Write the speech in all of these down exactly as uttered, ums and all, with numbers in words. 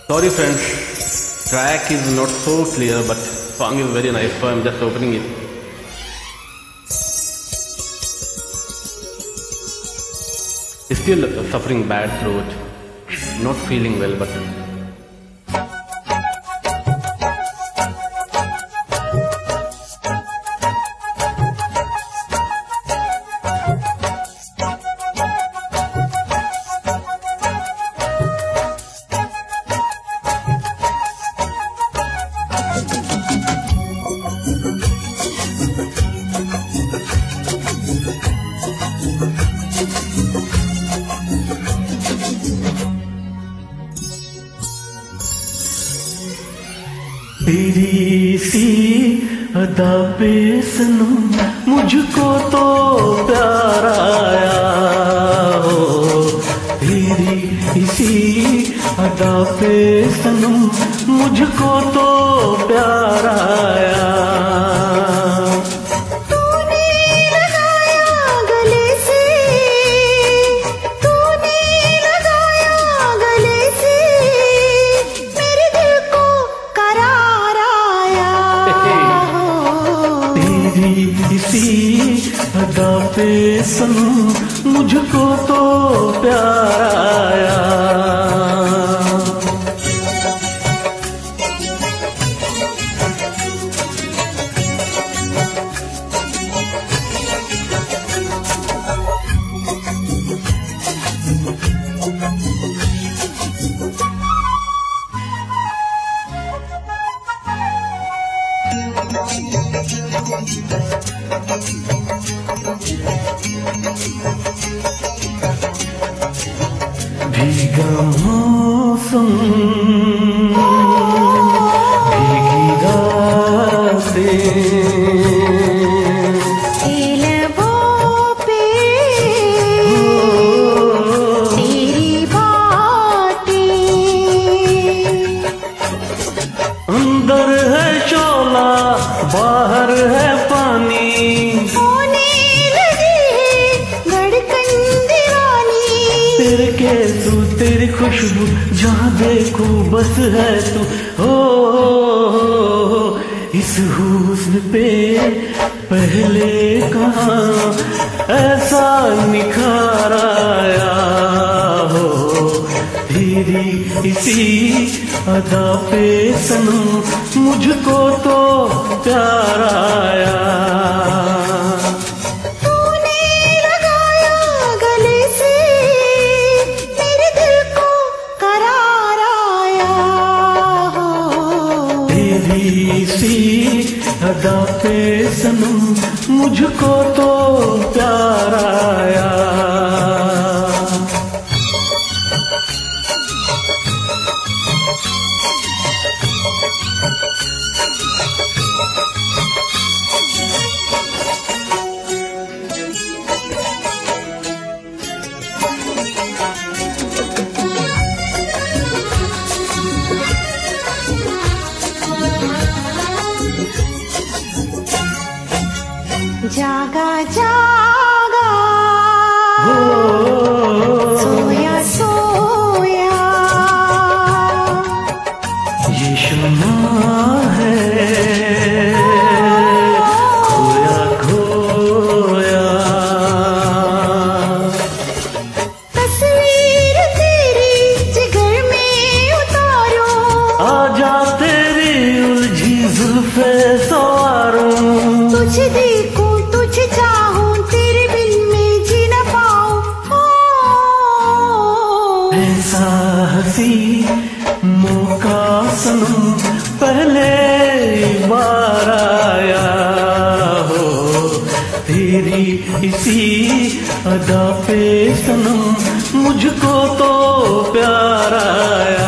Sorry friends, track is not so clear but song is very nice, so I'm just opening it. Still suffering bad throat, not feeling well but तेरी सी अदा पे सनम मुझको तो प्यार आया हो। तेरी इसी अदा पे सनम मुझको तो प्यार आया। इसी अदा पे सनम मुझको तो प्यार आया। भीगा मौसम भीगी रातें लबों पे तेरी बातें। अंदर है शोला बाहर है पानी, तेरे केसू तेरी खुशबू जहाँ देखूं बस है तू। हो इस हुस्न पे पहले कहाँ ऐसा निखार आया हो। तेरी इसी अदा पे सनम मुझको तो प्यार आया। इसी अदा पे सनम मुझको तो प्यार आया। जागा जागा सोया सोया ये शम्मा है खोया खोया। तस्वीर तेरी जिगर में उतारो, आजा तेरी उलझी जुल्फे सवारूं। तुझे देखूं तुझे चाहूं तेरे बिन में जी न पाऊं। ऐसा हंसी मौका सनम पहले बार आया हो। तेरी इसी अदा पे सनम मुझको तो प्यार आया।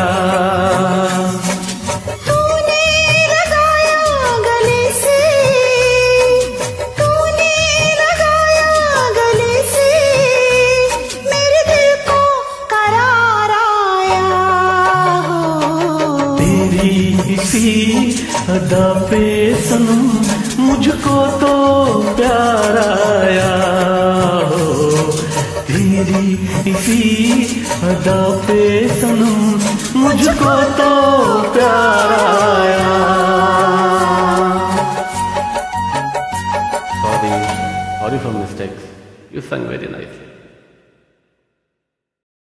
इसी अदा पे सनम मुझको तो प्यार आया हो। तेरी इसी अदा पे सनम मुझको तो प्यार आया। Sorry, sorry for mistakes. You sang very nicely.